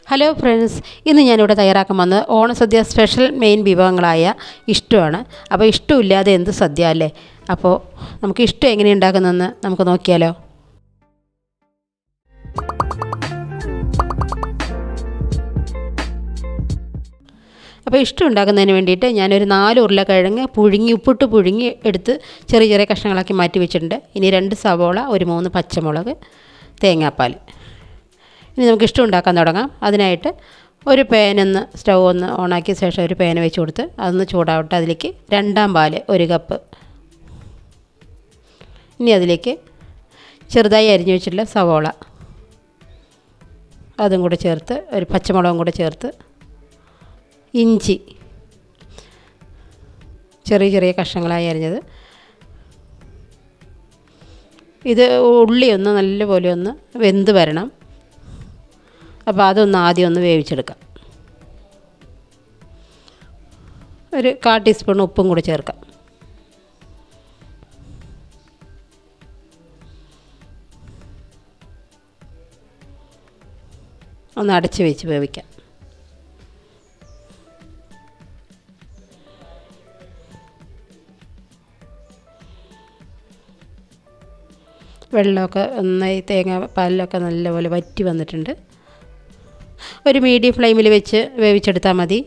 Hello friends, ഇന്ന് ഞാനിവിടെ തയ്യാറാക്കാൻ വന്നത് ഓണസദ്യ സ്പെഷ്യൽ മെയിൻ വിഭവങ്ങളായ ഇഷ്ടമാണ്. അപ്പോൾ ഇഷ്ടമില്ലാതെ എന്ത് സദ്യ അല്ലേ? അപ്പോൾ നമുക്ക് ഇഷ്ടം എങ്ങനെ ഉണ്ടാക്കുന്നതെന്ന് നമുക്ക് നോക്കിയാലോ. അപ്പോൾ ഇഷ്ടം ഉണ്ടാക്കുന്നതിന് വേണ്ടിയിട്ട് ഞാനൊരു 4 ഉരുളക്കിഴങ്ങ് ഉപ്പിട്ട് പുഴുങ്ങി എടുത്ത് ചെറിയ ചെറിയ കഷ്ണങ്ങളാക്കി മാറ്റി വെച്ചിട്ടുണ്ട്. ഇനി 2 സവോള, ഒരു 3 പച്ചമുളക്, തേങ്ങാപ്പാൽ. ഇനി നമുക്ക് ഇഷ്ടം ഉണ്ടാക്കാൻ തുടങ്ങാം. അതിനായിട്ട് ഒരു പാനൊന്ന് സ്റ്റൗ ഒന്ന് ഓണാക്കിയ ശേഷം ഒരു പാൻ വെച്ച് കൊടുത്ത് അതൊന്ന് ചൂടാവട്ടെ. അതിലേക്ക് 2 പാൽ 1 കപ്പ്. ഇനി അതിലേക്ക് ചെറുതായി അരിഞ്ഞു വെച്ചിട്ടുള്ള സവോള അതും കൂടെ ചേർത്ത്, ഒരു പച്ചമുളകും കൂടെ ചേർത്ത്, ഇഞ്ചി ചെറിയ ചെറിയ കഷ്ണങ്ങളായി അരിഞ്ഞത്. ഇത് ഉള്ളി ഒന്ന് നല്ലപോലെ ഒന്ന് വെന്ത് വരണം. അപ്പോൾ അതൊന്ന് ആദ്യം ഒന്ന് വേവിച്ചെടുക്കാം. ഒരു 1/4 ടീസ്പൂൺ ഉപ്പും കൂടി ചേർക്കാം. ഒന്ന് അടച്ച് വെച്ച് വേവിക്കാം. വെള്ളമൊക്കെ നന്നായി തേങ്ങാപ്പാലിലൊക്കെ നല്ലപോലെ വറ്റി വന്നിട്ടുണ്ട്. ഒരു മീഡിയം ഫ്ലെയിമിൽ വെച്ച് വേവിച്ചെടുത്താൽ മതി.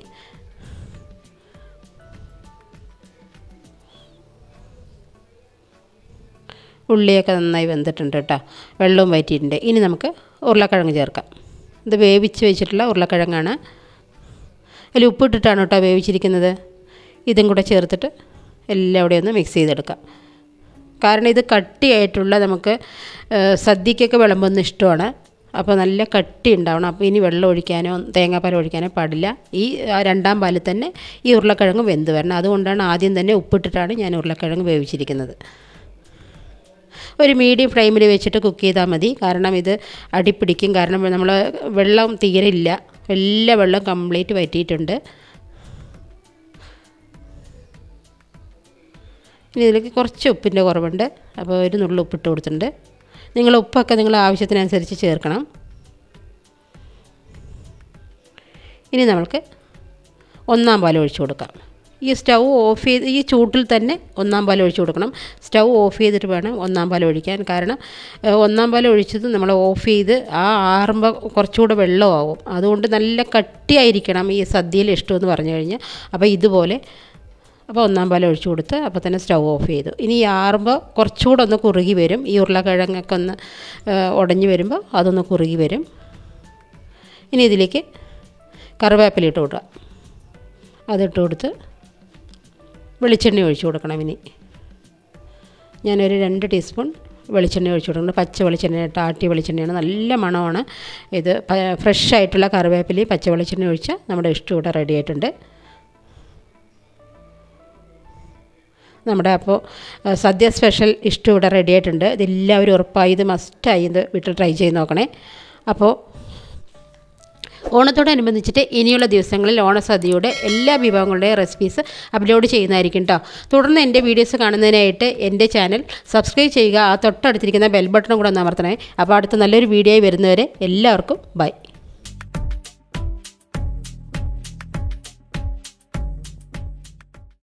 ഉള്ളിയൊക്കെ നന്നായി വെന്തിട്ടുണ്ട് കേട്ടോ, വെള്ളവും വറ്റിയിട്ടുണ്ട്. ഇനി നമുക്ക് ഉരുളക്കിഴങ്ങ് ചേർക്കാം. ഇത് വേവിച്ച് വെച്ചിട്ടുള്ള ഉരുളക്കിഴങ്ങാണ്. അതിൽ ഉപ്പിട്ടിട്ടാണ് കേട്ടോ വേവിച്ചിരിക്കുന്നത്. ഇതും കൂടെ ചേർത്തിട്ട് എല്ലാം കൂടെ ഒന്ന് മിക്സ് ചെയ്തെടുക്കാം. കാരണം ഇത് കട്ടിയായിട്ടുള്ള നമുക്ക് സദ്യക്കൊക്കെ വിളമ്പുന്ന ഇഷ്ടമാണ്. അപ്പോൾ നല്ല കട്ടി ഉണ്ടാവണം. അപ്പോൾ ഇനി വെള്ളം ഒഴിക്കാനോ തേങ്ങാപ്പാൽ ഒഴിക്കാനോ പാടില്ല. ഈ 2 പാലിൽ തന്നെ ഈ ഉരുളക്കിഴങ്ങ് വെന്ത് വരണം. അതുകൊണ്ടാണ് ആദ്യം തന്നെ ഉപ്പിട്ടിട്ടാണ് ഞാൻ ഉരുളക്കിഴങ്ങ് വേവിച്ചിരിക്കുന്നത്. ഒരു മീഡിയം ഫ്ലെയിമിൽ വെച്ചിട്ട് കുക്ക് ചെയ്താൽ മതി. കാരണം ഇത് അടിപ്പിടിക്കും. കാരണം നമ്മൾ വെള്ളം തീരില്ല, എല്ലാ വെള്ളം കംപ്ലീറ്റ് വറ്റിയിട്ടുണ്ട്. ഇനി ഇതിലേക്ക് കുറച്ച് ഉപ്പിൻ്റെ കുറവുണ്ട്. അപ്പോൾ ഒരു നുള്ളു ഉപ്പിട്ട് കൊടുത്തിട്ടുണ്ട്. നിങ്ങൾ ഉപ്പൊക്കെ നിങ്ങൾ ആവശ്യത്തിനനുസരിച്ച് ചേർക്കണം. ഇനി നമുക്ക് 1 പാൽ ഒഴിച്ച് കൊടുക്കാം. ഈ സ്റ്റൗ ഓഫ് ചെയ്ത് ഈ ചൂട്ടിൽ തന്നെ 1 പാൽ ഒഴിച്ച് കൊടുക്കണം. സ്റ്റൗ ഓഫ് ചെയ്തിട്ട് വേണം 1 പാൽ ഒഴിക്കാൻ. കാരണം 1 പാൽ ഒഴിച്ചത് നമ്മൾ ഓഫ് ചെയ്ത് ആറുമ്പോൾ കുറച്ചുകൂടെ വെള്ളമാവും. അതുകൊണ്ട് നല്ല കട്ടിയായിരിക്കണം ഈ സദ്യയിൽ ഇഷ്ടമെന്ന് പറഞ്ഞു കഴിഞ്ഞാൽ. അപ്പോൾ ഇതുപോലെ 1 പാൽ ഒഴിച്ച് കൊടുത്ത് അപ്പോൾ തന്നെ സ്റ്റൗ ഓഫ് ചെയ്തു. ഇനി ആറുമ്പോൾ കുറച്ചുകൂടെ ഒന്ന് കുറുകി വരും. ഈ ഉരുളക്കിഴങ്ങൊക്കെ ഒന്ന് ഉടഞ്ഞു വരുമ്പോൾ അതൊന്ന് കുറുകി വരും. ഇനി ഇതിലേക്ക് കറിവേപ്പില ഇട്ട് കൊടുക്കുക. അതിട്ട് കൊടുത്ത് വെളിച്ചെണ്ണ ഒഴിച്ച് കൊടുക്കണം. ഇനി ഞാനൊരു 2 ടീസ്പൂൺ വെളിച്ചെണ്ണ ഒഴിച്ച് കൊടുക്കണം. പച്ച വെളിച്ചെണ്ണ, ആട്ടിയ വെളിച്ചെണ്ണയാണ്, നല്ല മണമാണ്. ഇത് ഫ്രഷ് ആയിട്ടുള്ള കറിവേപ്പിലയും പച്ച വെളിച്ചെണ്ണ ഒഴിച്ചാൽ നമ്മുടെ ഇഷ്ടം ഇവിടെ റെഡി ആയിട്ടുണ്ട്. നമ്മുടെ അപ്പോൾ സദ്യ സ്പെഷ്യൽ ഇഷ്ടം ഇവിടെ റെഡി ആയിട്ടുണ്ട്. ഇതെല്ലാവരും ഉറപ്പായി ഇത് മസ്റ്റായി ഇത് വീട്ടിൽ ട്രൈ ചെയ്ത് നോക്കണേ. അപ്പോൾ ഓണത്തോടനുബന്ധിച്ചിട്ട് ഇനിയുള്ള ദിവസങ്ങളിൽ ഓണസദ്യയുടെ എല്ലാ വിഭവങ്ങളുടെയും റെസിപ്പീസ് അപ്ലോഡ് ചെയ്യുന്നതായിരിക്കും കേട്ടോ. തുടർന്ന് എൻ്റെ വീഡിയോസ് കാണുന്നതിനായിട്ട് എൻ്റെ ചാനൽ സബ്സ്ക്രൈബ് ചെയ്യുക. ആ തൊട്ടടുത്തിരിക്കുന്ന ബെൽ ബട്ടണും കൂടെ ഒന്ന് അമർത്തണേ. അപ്പോൾ അടുത്ത നല്ലൊരു വീഡിയോ വരുന്നവരെ എല്ലാവർക്കും ബൈ.